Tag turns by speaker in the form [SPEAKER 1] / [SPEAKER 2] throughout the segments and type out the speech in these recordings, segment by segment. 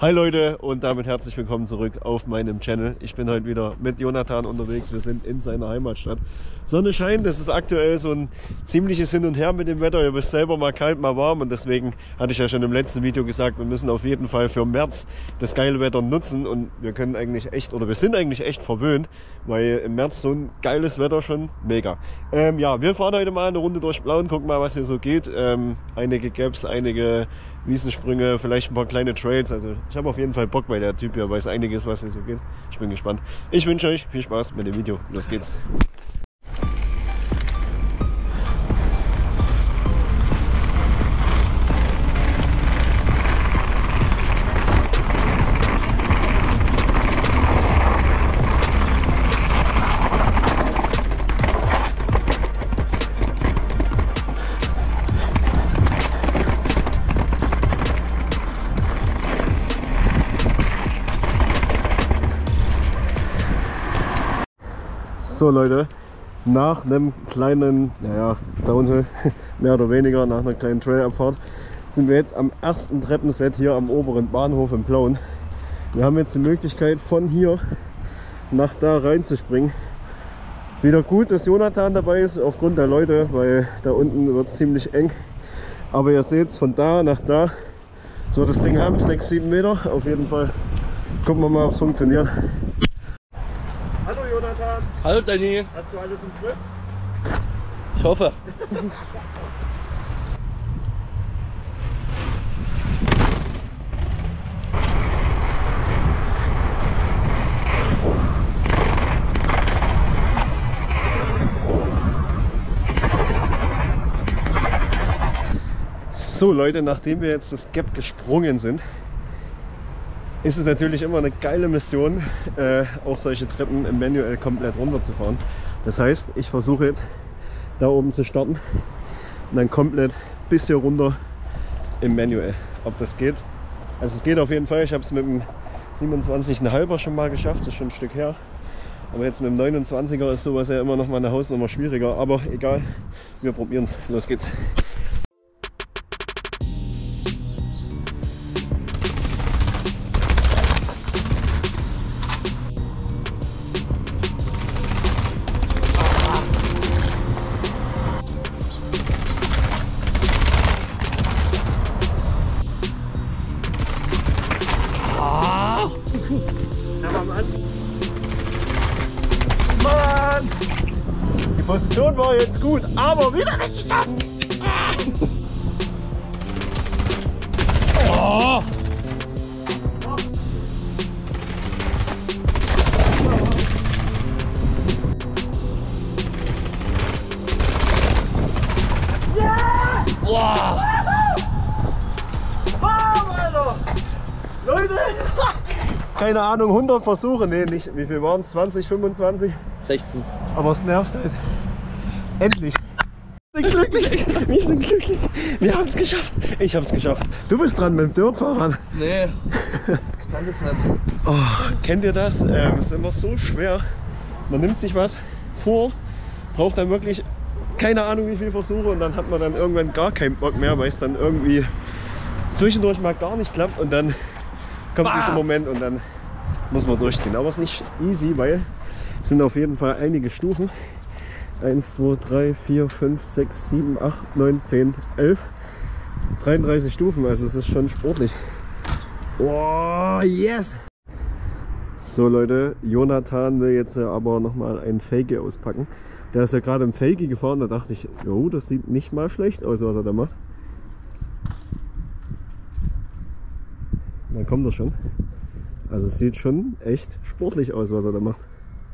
[SPEAKER 1] Hi Leute und damit herzlich willkommen zurück auf meinem Channel. Ich bin heute wieder mit Jonathan unterwegs. Wir sind in seiner Heimatstadt. Sonne scheint, es ist aktuell so ein ziemliches Hin und Her mit dem Wetter. Ihr wisst selber, mal kalt, mal warm, und deswegen hatte ich ja schon im letzten Video gesagt, wir müssen auf jeden Fall für März das geile Wetter nutzen, und wir können eigentlich echt, oder wir sind eigentlich echt verwöhnt, weil im März so ein geiles Wetter schon mega. Ja, wir fahren heute mal eine Runde durch Plauen, gucken mal, was hier so geht. Einige Gaps, einige Wiesensprünge, vielleicht ein paar kleine Trails. Also ich habe auf jeden Fall Bock, weil der Typ hier weiß einiges, was hier so geht. Ich bin gespannt. Ich wünsche euch viel Spaß mit dem Video. Los geht's. So Leute, nach einem kleinen, Downhill, mehr oder weniger, nach einer kleinen Trailabfahrt, sind wir jetzt am ersten Treppenset hier am oberen Bahnhof in Plauen. Wir haben jetzt die Möglichkeit, von hier nach da reinzuspringen. Wieder gut, dass Jonathan dabei ist, aufgrund der Leute, weil da unten wird es ziemlich eng. Aber ihr seht es, von da nach da, so das Ding haben, 6-7 Meter, auf jeden Fall. Gucken wir mal, ob es funktioniert. Hallo Jonathan!
[SPEAKER 2] Hallo Danny!
[SPEAKER 1] Hast du alles im Griff?
[SPEAKER 2] Ich hoffe.
[SPEAKER 1] So Leute, nachdem wir jetzt das Gap gesprungen sind, ist es natürlich immer eine geile Mission, auch solche Treppen im Manual komplett runterzufahren. Das heißt, ich versuche jetzt da oben zu starten und dann komplett bis hier runter im Manual. Ob das geht? Also es geht auf jeden Fall. Ich habe es mit dem 27,5er schon mal geschafft, das ist schon ein Stück her. Aber jetzt mit dem 29er ist sowas ja immer noch mal eine Hausnummer schwieriger. Aber egal, wir probieren es. Los geht's. Mann! Die Position war jetzt gut, aber wieder nicht geschafft!
[SPEAKER 2] Oh.
[SPEAKER 1] Yeah!
[SPEAKER 2] Wow.
[SPEAKER 1] Bam, Alter! Leute! Keine Ahnung, 100 Versuche, nee, nicht, wie viel waren es? 20, 25?
[SPEAKER 2] 16.
[SPEAKER 1] Aber es nervt halt. Endlich! Wir sind glücklich! Wir sind glücklich! Wir haben es geschafft! Ich habe es geschafft! Du bist dran mit dem Dirtfahrrad!
[SPEAKER 2] Nee, ich kann das nicht.
[SPEAKER 1] Oh, kennt ihr das? Es ist immer so schwer. Man nimmt sich was vor, braucht dann wirklich keine Ahnung wie viele Versuche, und dann hat man dann irgendwann gar keinen Bock mehr, weil es dann irgendwie zwischendurch mal gar nicht klappt, und dann kommt dieser Moment und dann muss man durchziehen. Aber es ist nicht easy, weil es sind auf jeden Fall einige Stufen. 1, 2, 3, 4, 5, 6, 7, 8, 9, 10, 11. 33 Stufen, also es ist schon sportlich. Oh, yes! So Leute, Jonathan will jetzt aber nochmal einen Fakie auspacken. Der ist ja gerade im Fakie gefahren, da dachte ich, oh, das sieht nicht mal schlecht aus, was er da macht. Dann kommt er schon. Also es sieht schon echt sportlich aus, was er da macht.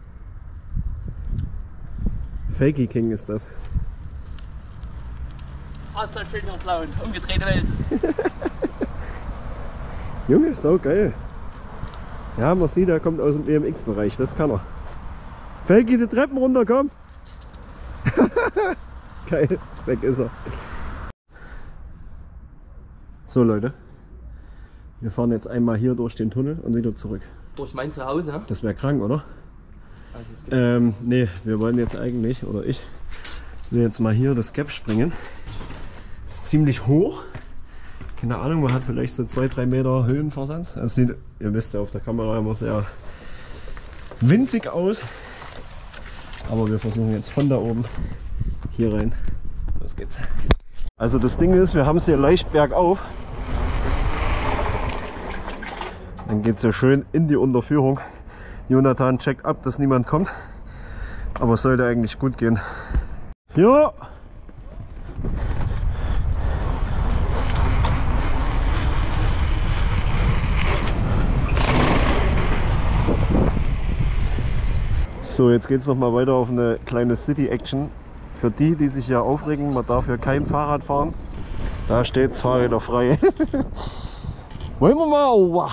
[SPEAKER 1] Fakie King ist das.
[SPEAKER 2] Fahrzeug schön auf Plauen, umgedrehte Welt.
[SPEAKER 1] Junge, sau geil. Ja, man sieht, er kommt aus dem BMX-Bereich, das kann er. Fakie, die Treppen runter, komm! Geil, weg ist er. So Leute, wir fahren jetzt einmal hier durch den Tunnel und wieder zurück.
[SPEAKER 2] Durch mein Zuhause?
[SPEAKER 1] Das wäre krank, oder? Nee, wir wollen jetzt eigentlich, oder ich will jetzt mal hier das Gap springen. Ist ziemlich hoch. keine Ahnung, man hat vielleicht so 2-3 Meter Höhenversatz. Es sieht, ihr wisst ja, auf der Kamera immer sehr winzig aus. Aber wir versuchen jetzt von da oben hier rein. Los geht's. Also das Ding ist, wir haben es hier leicht bergauf. Dann geht es hier schön in die Unterführung. Jonathan checkt ab, dass niemand kommt. Aber es sollte eigentlich gut gehen. Ja! So, jetzt geht es noch mal weiter auf eine kleine City-Action. Für die, die sich ja aufregen, man darf hier kein Fahrrad fahren. Da steht Fahrräder frei. Wollen wir mal? Oh.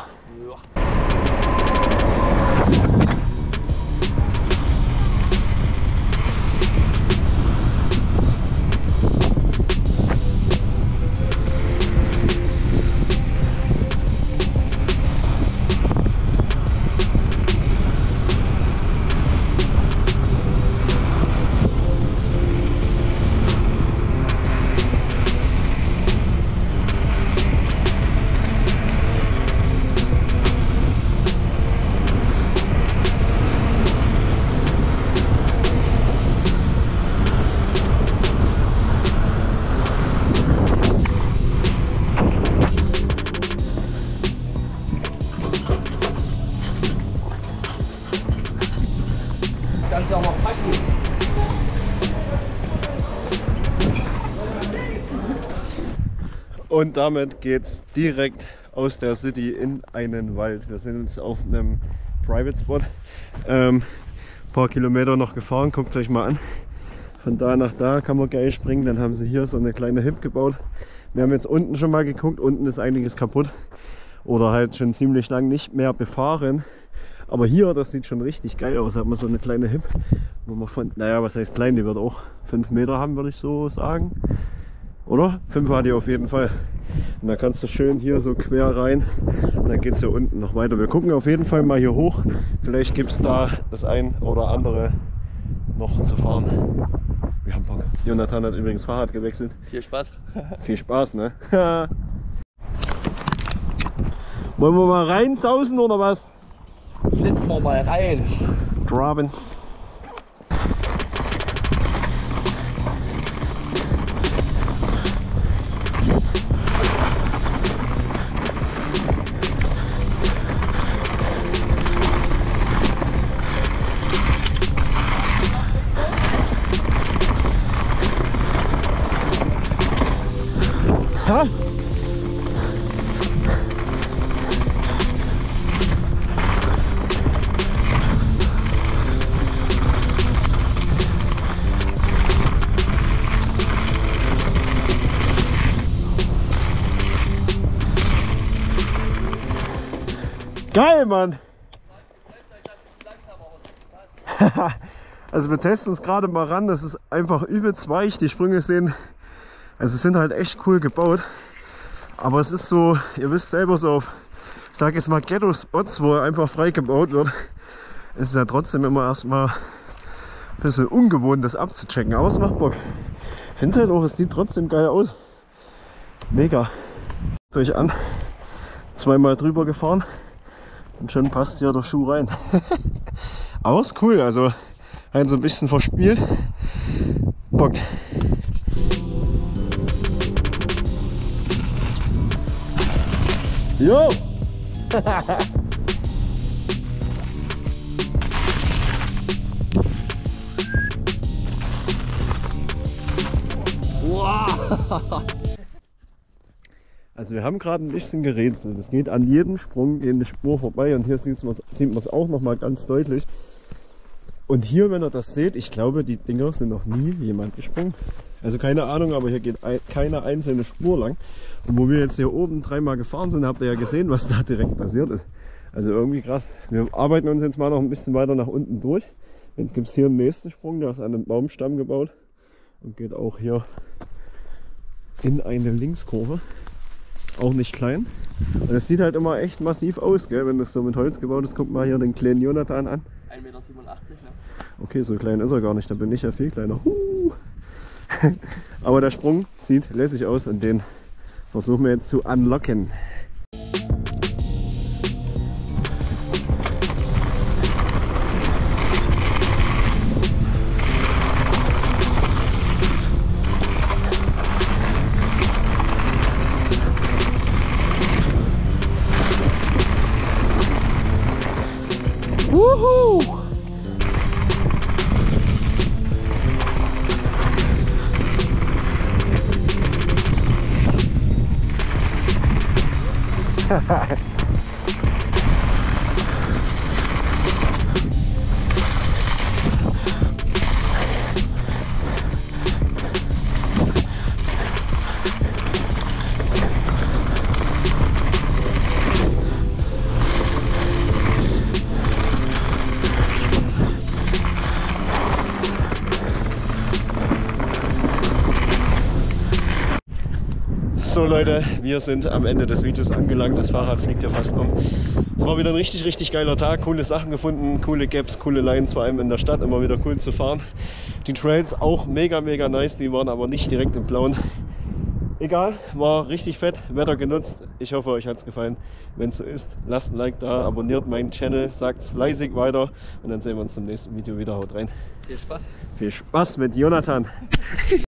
[SPEAKER 2] Kannst du auch mal packen.
[SPEAKER 1] Und damit geht es direkt aus der City in einen Wald. Wir sind jetzt auf einem Private Spot. Ein paar Kilometer noch gefahren, guckt es euch mal an. Von da nach da kann man geil springen. Dann haben sie hier so eine kleine Hütte gebaut. Wir haben jetzt unten schon mal geguckt, unten ist einiges kaputt. Oder halt schon ziemlich lang nicht mehr befahren. Aber hier, das sieht schon richtig geil aus. Da hat man so eine kleine Hip, wo man von, naja, was heißt klein, die wird auch 5 Meter haben, würde ich so sagen. Oder? 5 hat die auf jeden Fall. Und da kannst du schön hier so quer rein. Und dann geht es hier unten noch weiter. Wir gucken auf jeden Fall mal hier hoch. Vielleicht gibt es da das ein oder andere noch zu fahren. Wir haben Bock. Jonathan hat übrigens Fahrrad gewechselt.
[SPEAKER 2] Viel Spaß.
[SPEAKER 1] Viel Spaß, ne? Wollen wir mal reinsausen oder was?
[SPEAKER 2] Flitzen wir mal rein.
[SPEAKER 1] Graben. Ha? Geil, Mann! Also wir testen es gerade mal ran, das ist einfach übelst weich, die Sprünge sehen, also sind halt echt cool gebaut, aber es ist so, ihr wisst selber so auf, ich sag jetzt mal Ghetto-Spots, wo einfach frei gebaut wird, ist es ja trotzdem immer erstmal ein bisschen ungewohnt, das abzuchecken, aber es macht Bock. Ich finde halt auch, es sieht trotzdem geil aus, mega. Schaut euch an, 2-mal drüber gefahren. Und schon passt hier der Schuh rein. Aber ist cool, also halt so ein bisschen verspielt. Bock. Jo! Wow! Also wir haben gerade ein bisschen gerätselt. Es geht an jedem Sprung in die Spur vorbei und hier sieht man es auch noch mal ganz deutlich. Und hier, wenn ihr das seht, ich glaube, die Dinger sind noch nie jemand gesprungen. Also keine Ahnung, aber hier geht keine einzelne Spur lang. Und wo wir jetzt hier oben 3-mal gefahren sind, habt ihr ja gesehen, was da direkt passiert ist. Also irgendwie krass. Wir arbeiten uns jetzt mal noch ein bisschen weiter nach unten durch. Jetzt gibt es hier einen nächsten Sprung, der ist an einem Baumstamm gebaut und geht auch hier in eine Linkskurve. Auch nicht klein. Und es sieht halt immer echt massiv aus, gell, wenn das so mit Holz gebaut ist. Guck mal hier den kleinen Jonathan an.
[SPEAKER 2] 1,87 Meter, ne?
[SPEAKER 1] Okay, so klein ist er gar nicht, da bin ich ja viel kleiner. Aber der Sprung sieht lässig aus und den Versuchen wir jetzt zu unlocken. Wuhu! So Leute, wir sind am Ende des Videos angelangt. Das Fahrrad fliegt ja fast um. Es war wieder ein richtig geiler Tag. Coole Sachen gefunden, coole Gaps, coole Lines, vor allem in der Stadt immer wieder cool zu fahren. Die Trails auch mega nice, die waren aber nicht direkt im Blauen. Egal, war richtig fett, Wetter genutzt. Ich hoffe, euch hat es gefallen. Wenn es so ist, lasst ein Like da, abonniert meinen Channel, sagt es fleißig weiter und dann sehen wir uns im nächsten Video wieder. Haut rein.
[SPEAKER 2] Viel Spaß.
[SPEAKER 1] Viel Spaß mit Jonathan.